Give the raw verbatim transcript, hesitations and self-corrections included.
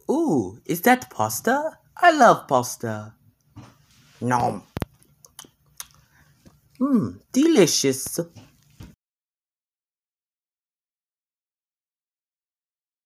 Ooh, is that pasta? I love pasta. Nom. Mmm, delicious.